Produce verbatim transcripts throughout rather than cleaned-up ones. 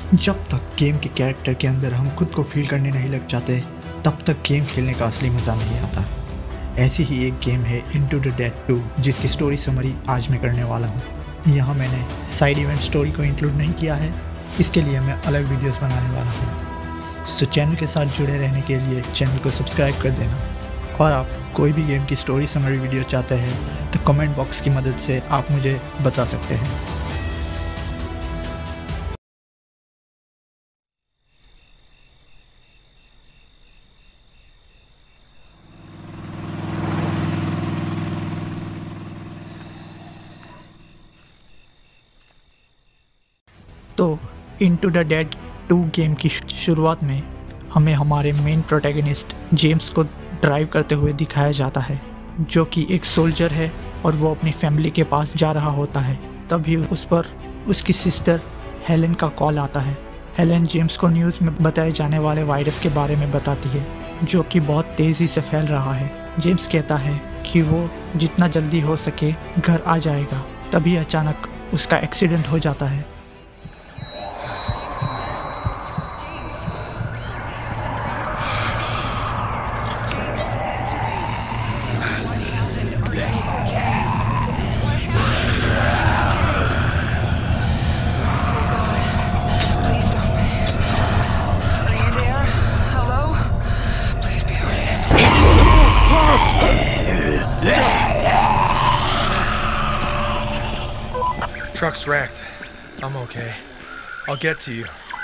जब तक गेम के कैरेक्टर के अंदर हम खुद को फील करने नहीं लग जाते तब तक गेम खेलने का असली मज़ा नहीं आता। ऐसी ही एक गेम है इनटू द डेड टू, जिसकी स्टोरी समरी आज मैं करने वाला हूँ। यहाँ मैंने साइड इवेंट स्टोरी को इंक्लूड नहीं किया है, इसके लिए मैं अलग वीडियोस बनाने वाला हूँ। सो चैनल के साथ जुड़े रहने के लिए चैनल को सब्सक्राइब कर देना, और आप कोई भी गेम की स्टोरी समरी वीडियो चाहते हैं तो कमेंट बॉक्स की मदद से आप मुझे बता सकते हैं। तो into the dead two game की शुरुआत में हमें हमारे मेन प्रोटैगनिस्ट जेम्स को ड्राइव करते हुए दिखाया जाता है, जो कि एक सोल्जर है और वो अपनी फैमिली के पास जा रहा होता है। तभी उस पर उसकी सिस्टर हेलेन का कॉल आता है। हेलेन जेम्स को न्यूज़ में बताए जाने वाले वायरस के बारे में बताती है, जो कि बहुत तेज़ी से फैल रहा है। जेम्स कहता है कि वो जितना जल्दी हो सके घर आ जाएगा। तभी अचानक उसका एक्सीडेंट हो जाता है। Truck's wrecked. I'm okay. I'll get to you.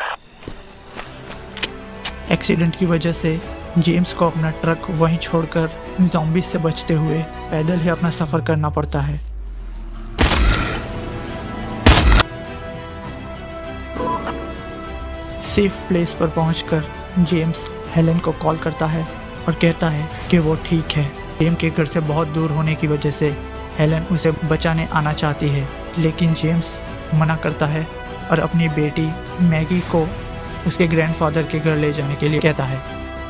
Accident की वजह से जेम्स को अपना ट्रक वहीं छोड़कर ज़ॉम्बीज़ से बचते हुए पैदल ही अपना सफ़र करना पड़ता है। सेफ प्लेस पर पहुंचकर जेम्स हेलेन को कॉल करता है और कहता है कि वो ठीक है। जेम्स के घर से बहुत दूर होने की वजह से हेलेन उसे बचाने आना चाहती है, लेकिन जेम्स मना करता है और अपनी बेटी मैगी को उसके ग्रैंडफादर के घर ले जाने के लिए कहता है।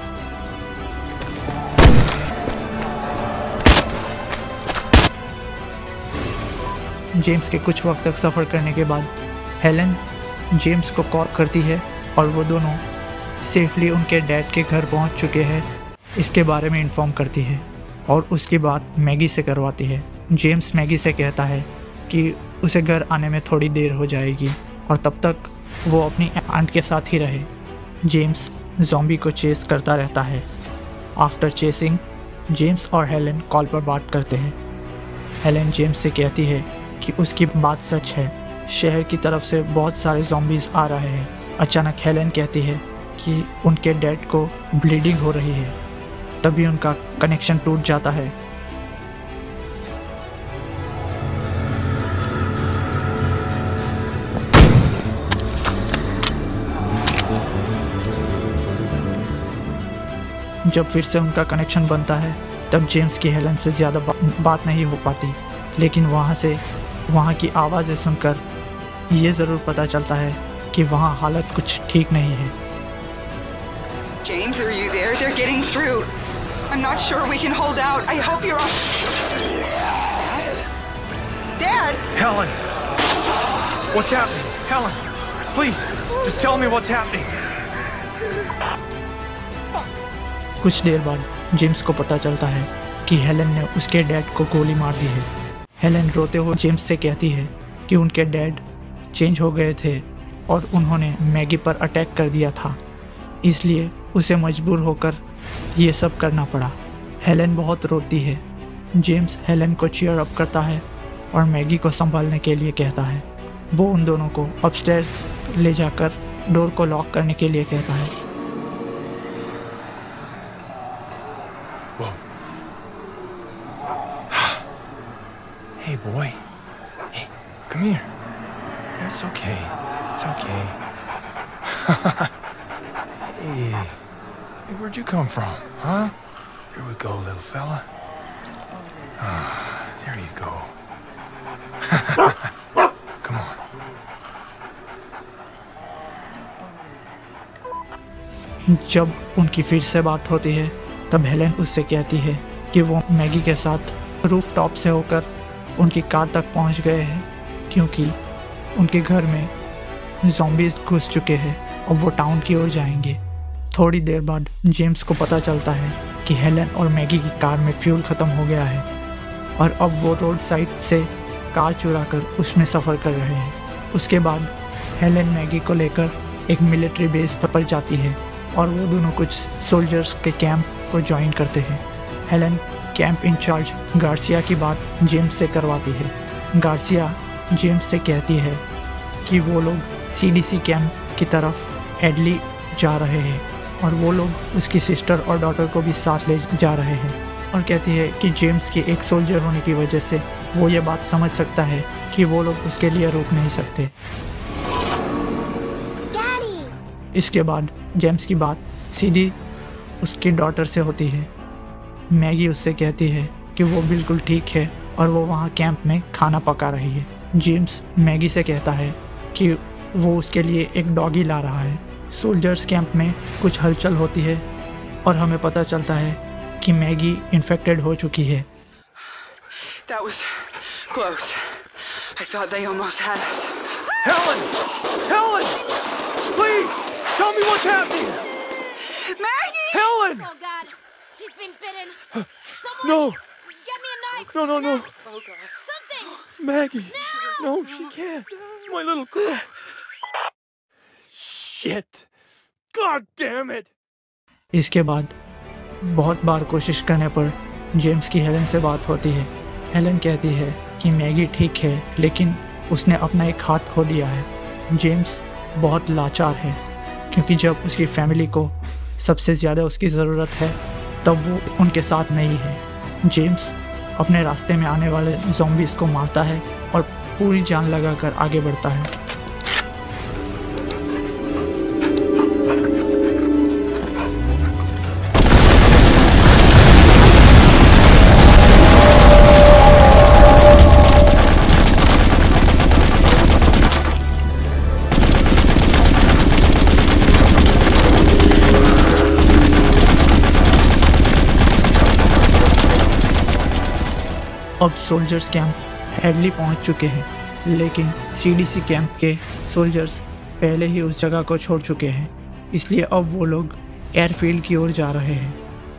जेम्स के कुछ वक्त तक सफ़र करने के बाद हेलेन जेम्स को कॉल करती है और वो दोनों सेफली उनके डैड के घर पहुंच चुके हैं इसके बारे में इन्फॉर्म करती है और उसकी बात मैगी से करवाती है। जेम्स मैगी से कहता है कि उसे घर आने में थोड़ी देर हो जाएगी और तब तक वो अपनी आंट के साथ ही रहे। जेम्स ज़ॉम्बी को चेस करता रहता है। आफ्टर चेसिंग जेम्स और हेलेन कॉल पर बात करते हैं। हेलेन जेम्स से कहती है कि उसकी बात सच है, शहर की तरफ से बहुत सारे ज़ॉम्बीज़ आ रहे हैं। अचानक हेलेन कहती है कि उनके डैड को ब्लीडिंग हो रही है। तभी उनका कनेक्शन टूट जाता है। जब फिर से उनका कनेक्शन बनता है तब जेम्स की हेलेन से ज़्यादा बा, बात नहीं हो पाती, लेकिन वहाँ से वहाँ की आवाज़ें सुनकर ये ज़रूर पता चलता है कि वहाँ हालत कुछ ठीक नहीं है। James, are you there? They're getting through. I'm not sure we can hold out. I hope you're all... Dad? Helen! What's happening? Helen! Please, just tell me what's happening. कुछ देर बाद जेम्स को पता चलता है कि हेलेन ने उसके dad को गोली मार दी है। हेलेन रोते हुए जेम्स से कहती है कि उनके डैड चेंज हो गए थे और उन्होंने मैगी पर अटैक कर दिया था, इसलिए उसे मजबूर होकर ये सब करना पड़ा। हेलेन बहुत रोती है। जेम्स हेलेन को चीयर अप करता है और मैगी को संभालने के लिए कहता है। वो उन दोनों को अपस्टेयर्स ले जाकर डोर को लॉक करने के लिए कहता है। Hey, boy. Hey, come here. It's okay. It's okay. Hey. Hey, where'd you come from, huh? Here we go, little fella. Ah, there you go. Come on. जब उनकी फिर से बात होती है तब हेलेन उससे कहती है कि वो मैगी के साथ रूफ टॉप से होकर उनकी कार तक पहुंच गए हैं, क्योंकि उनके घर में ज़ॉम्बीज़ घुस चुके हैं और वो टाउन की ओर जाएंगे। थोड़ी देर बाद जेम्स को पता चलता है कि हेलन और मैगी की कार में फ्यूल ख़त्म हो गया है और अब वो रोड साइड से कार चुरा कर उसमें सफ़र कर रहे हैं। उसके बाद हेलन मैगी को लेकर एक मिलिट्री बेस पर जाती है और वो दोनों कुछ सोल्जर्स के कैंप को ज्वाइन करते हैं। हेलन कैंप इंचार्ज गार्सिया की बात जेम्स से करवाती है। गार्सिया जेम्स से कहती है कि वो लोग सीडीसी कैंप की तरफ हेडली जा रहे हैं और वो लोग उसकी सिस्टर और डॉटर को भी साथ ले जा रहे हैं और कहती है कि जेम्स के एक सोल्जर होने की वजह से वो ये बात समझ सकता है कि वो लोग उसके लिए रोक नहीं सकते। इसके बाद जेम्स की बात सीधी उसकी डॉटर से होती है। मैगी उससे कहती है कि वो बिल्कुल ठीक है और वो वहाँ कैंप में खाना पका रही है। जेम्स मैगी से कहता है कि वो उसके लिए एक डॉगी ला रहा है। सोल्जर्स कैंप में कुछ हलचल होती है और हमें पता चलता है कि मैगी इन्फेक्टेड हो चुकी है। That was close. I thought they almost had us. Helen! Helen! Please! Tell me what's happening! Maggie! Helen! Oh God, she's been bitten. Someone, No! get me a knife. No, no, no! Oh God. Something. Maggie! No, she can't! My little girl! Shit! God damn it! इसके बाद बहुत बार कोशिश करने पर James की Helen से बात होती है। हेलन कहती है कि मैगी ठीक है लेकिन उसने अपना एक हाथ खो दिया है। जेम्स बहुत लाचार है क्योंकि जब उसकी फैमिली को सबसे ज़्यादा उसकी ज़रूरत है तब वो उनके साथ नहीं है। जेम्स अपने रास्ते में आने वाले ज़ॉम्बीज़ को मारता है और पूरी जान लगाकर आगे बढ़ता है। अब सोल्जर्स कैंप हेडली पहुंच चुके हैं लेकिन सीडीसी कैंप के सोल्जर्स पहले ही उस जगह को छोड़ चुके हैं, इसलिए अब वो लोग एयरफील्ड की ओर जा रहे हैं।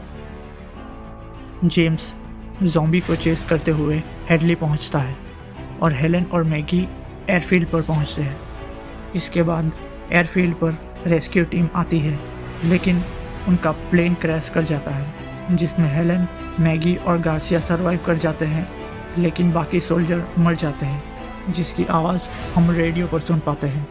जेम्स ज़ॉम्बी को चेस करते हुए हेडली पहुंचता है और हेलन और मैगी एयरफील्ड पर पहुंचते हैं। इसके बाद एयरफील्ड पर रेस्क्यू टीम आती है लेकिन उनका प्लेन क्रैश कर जाता है जिसमें हेलन, मैगी और गार्सिया सरवाइव कर जाते हैं लेकिन बाकी सोल्जर मर जाते हैं जिसकी आवाज़ हम रेडियो पर सुन पाते हैं।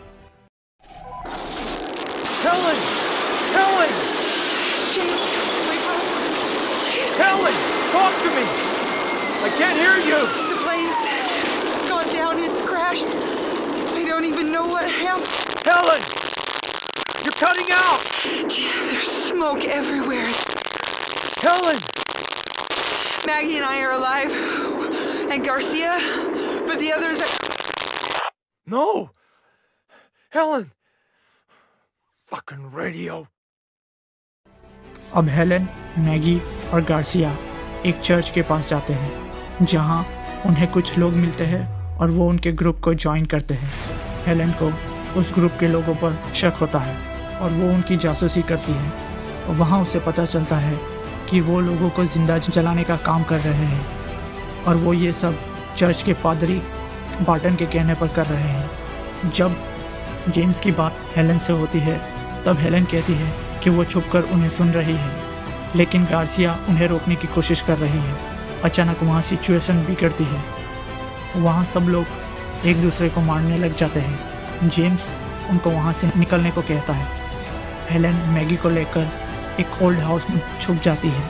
Helen! Helen! James, wake up. James, Helen! Talk to me! I can't hear you! the plane's gone down. It's crashed. I don't even know what happened. Helen! You're cutting out! Gee, there's smoke everywhere. Helen! Maggie and I are alive. And Garcia, but the others are... No! Helen! Fucking radio! अब Helen, Maggie और Garcia एक church के पास जाते हैं जहां उन्हें कुछ लोग मिलते हैं और वो उनके ग्रुप को ज्वाइन करते हैं। हेलन को उस ग्रुप के लोगों पर शक होता है और वो उनकी जासूसी करती है और वहाँ उसे पता चलता है कि वो लोगों को ज़िंदा जलाने का काम कर रहे हैं और वो ये सब चर्च के पादरी बार्टन के कहने पर कर रहे हैं। जब जेम्स की बात हेलन से होती है तब हेलन कहती है कि वो छुपकर उन्हें सुन रही है लेकिन गार्सिया उन्हें रोकने की कोशिश कर रही है। अचानक वहाँ सिचुएशन बिगड़ती है, वहाँ सब लोग एक दूसरे को मारने लग जाते हैं। जेम्स उनको वहाँ से निकलने को कहता है। हेलन मैगी को लेकर एक ओल्ड हाउस में छुप जाती है।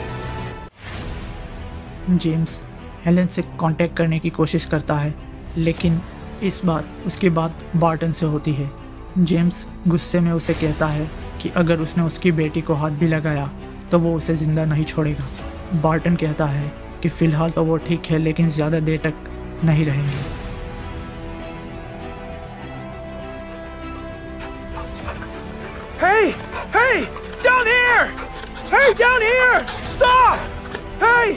जेम्स हेलन से कांटेक्ट करने की कोशिश करता है लेकिन इस बार उसकी बात बार्टन से होती है। जेम्स गुस्से में उसे कहता है कि अगर उसने उसकी बेटी को हाथ भी लगाया तो वो उसे ज़िंदा नहीं छोड़ेगा। बार्टन कहता है कि फ़िलहाल तो वो ठीक है लेकिन ज़्यादा देर तक नहीं रहेंगे। Hey! Hey! Down here! Hey, down here! Stop! Hey!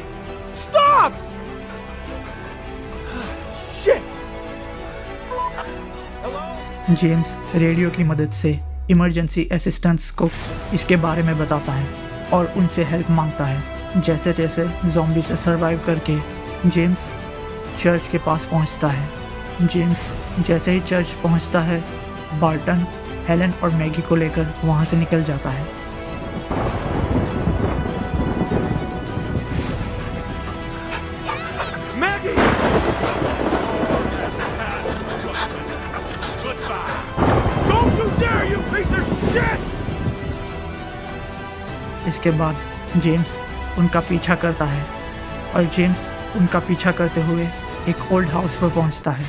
Stop! Shit! James radio की मदद से इमरजेंसी असिस्टेंट्स को इसके बारे में बताता है और उनसे हेल्प मांगता है। जैसे तैसे ज़ॉम्बी से सरवाइव करके जेम्स चर्च के पास पहुंचता है। जेम्स जैसे ही चर्च पहुंचता है, बार्टन हेलन और मैगी को लेकर वहां से निकल जाता है। Maggie! Don't you dare, you piece of shit! इसके बाद जेम्स उनका पीछा करता है और जेम्स उनका पीछा करते हुए एक ओल्ड हाउस पर पहुंचता है।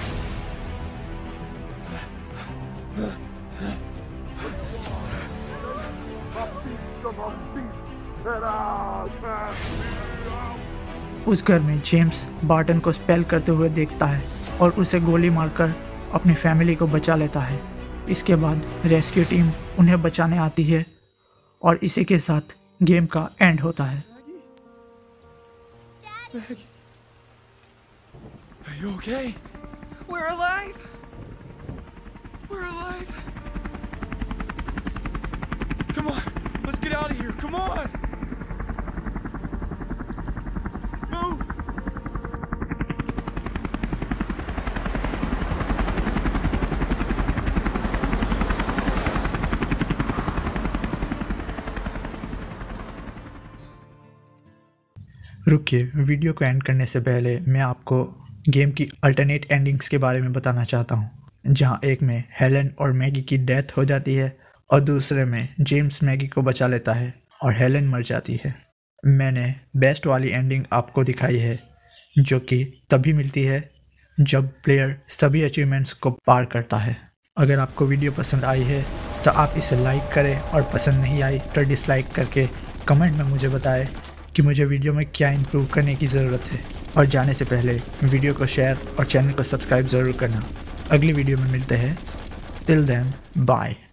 उस घर में जेम्स बार्टन को स्पेल करते हुए देखता है और उसे गोली मारकर अपनी फैमिली को बचा लेता है। इसके बाद रेस्क्यू टीम उन्हें बचाने आती है और इसी के साथ गेम का एंड होता है। Maggie. Are you okay? We're alive! We're alive! Come on, let's get out of here, come on! Move! रुकिए, वीडियो को एंड करने से पहले मैं आपको गेम की अल्टरनेट एंडिंग्स के बारे में बताना चाहता हूँ, जहाँ एक में हेलन और मैगी की डेथ हो जाती है और दूसरे में जेम्स मैगी को बचा लेता है और हेलन मर जाती है। मैंने बेस्ट वाली एंडिंग आपको दिखाई है, जो कि तभी मिलती है जब प्लेयर सभी अचीवमेंट्स को पार करता है। अगर आपको वीडियो पसंद आई है तो आप इसे लाइक करें और पसंद नहीं आई तो डिसलाइक करके कमेंट में मुझे बताएं कि मुझे वीडियो में क्या इम्प्रूव करने की ज़रूरत है। और जाने से पहले वीडियो को शेयर और चैनल को सब्सक्राइब ज़रूर करना। अगली वीडियो में मिलते हैं। Till then bye.